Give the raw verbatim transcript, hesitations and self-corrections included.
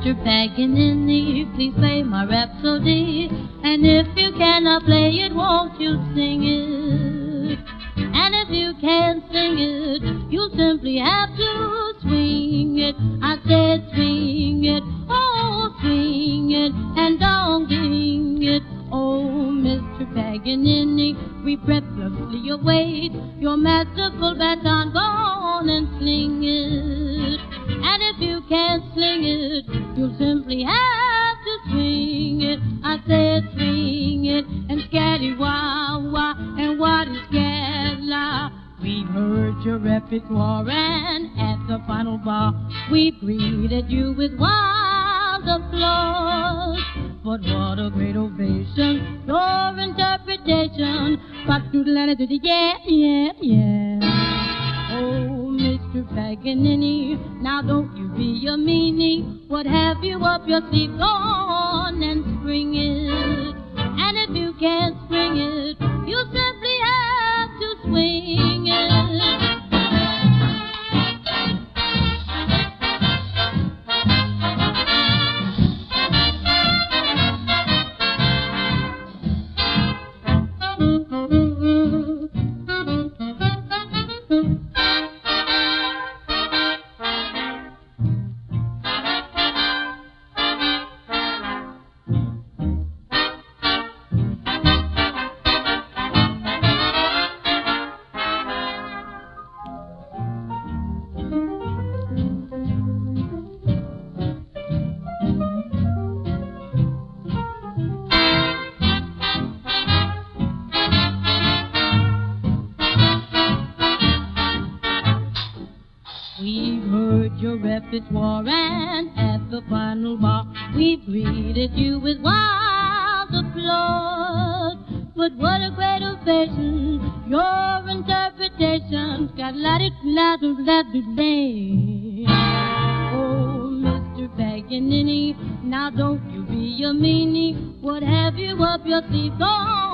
Mister Paganini, please play my rhapsody. And if you cannot play it, won't you sing it? And if you can't sing it, you simply have to swing it. I said swing it, oh swing it, and don't ding it. Oh, Mister Paganini, we breathlessly await your masterful baton, go on and sling it. And if you can't sling it, you'll simply have to swing it. I said swing it, and scatty-wah-wah, and what is scat-la? We've heard your repertoire, and at the final bar, we greeted you with wild applause. But what a great ovation, your interpretation, rock-doodle-and-a-doodle, yeah, yeah, yeah. Oh, Mister Paganini, now don't you be a meanie. What have you up your sleeve? Go on and spring it. And if you can't spring it, you simply have to swing it. Repertoire, and at the final bar, we greeted you with wild applause. But what a great ovation, your interpretation's got la-di-la-do-la-do-day. Oh, Mister Paganini, now don't you be a meanie. What have you up your sleeve? Go on